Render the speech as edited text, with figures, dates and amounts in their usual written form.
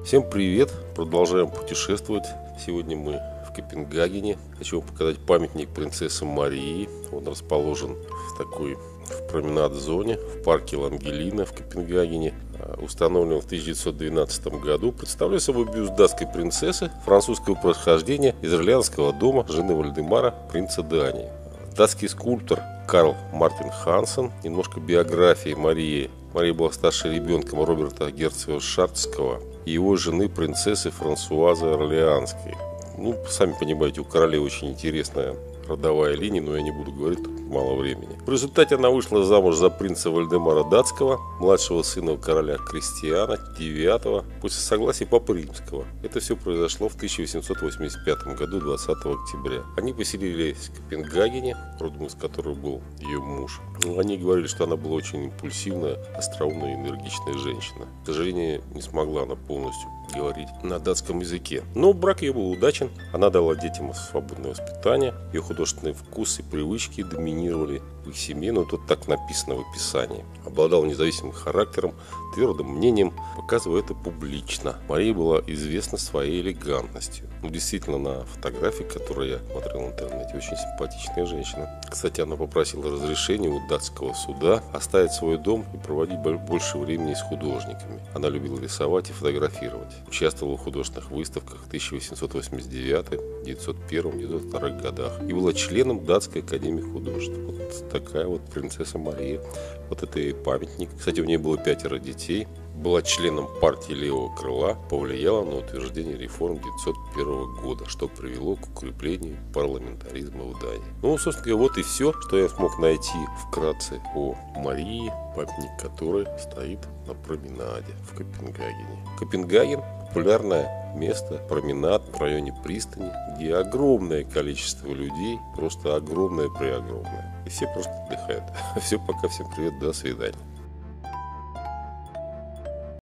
Всем привет! Продолжаем путешествовать. Сегодня мы в Копенгагене. Хочу вам показать памятник принцессы Марии. Он расположен в променад-зоне в парке Лангелина в Копенгагене. Установлен в 1912 году. Представляет собой бюст датской принцессы французского происхождения из Орлеанского дома жены Вальдемара, принца Дании. Датский скульптор Карл Мартин Хансен. Немножко биографии Марии. Мария была старшим ребенком Роберта герцога Шарцского и его жены принцессы Франсуазы Орлеанской. Сами понимаете, у королевы очень интересная родовая линия, но я не буду говорить, тут мало времени. В результате она вышла замуж за принца Вальдемара Датского, младшего сына короля Кристиана IX, после согласия Папы Римского. Это все произошло в 1885 году, 20 октября. Они поселились в Копенгагене, родом из которого был ее муж. Они говорили, что она была очень импульсивная, остроумная и энергичная женщина. К сожалению, не смогла она полностью говорить на датском языке. Но брак ее был удачен. Она дала детям свободное воспитание. Ее художественный вкус и привычки доминировали в их семье, но тут так написано в описании. Обладал независимым характером, твердым мнением, показывая это публично. Мария была известна своей элегантностью. Действительно, на фотографии, которые я смотрел в интернете, очень симпатичная женщина. Кстати, она попросила разрешения у датского суда оставить свой дом и проводить больше времени с художниками. Она любила рисовать и фотографировать. Участвовала в художественных выставках в 1889, 1901, 1902 годах и была членом Датской академии художеств. Вот такая вот принцесса Мария. Вот это и памятник. Кстати, у нее было 5 детей. Была членом партии левого крыла, повлияла на утверждение реформ 1901 года, что привело к укреплению парламентаризма в Дании. Собственно говоря, вот и все, что я смог найти вкратце о Марии, памятник которой стоит на променаде в Копенгагене. Копенгаген – популярное место, променад в районе пристани, где огромное количество людей, просто огромное-преогромное. И все просто отдыхают. Все, пока, всем привет, до свидания.